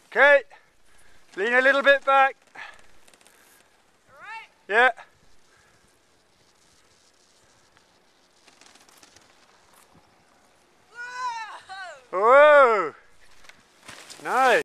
Okay, lean a little bit back. All right? Yeah.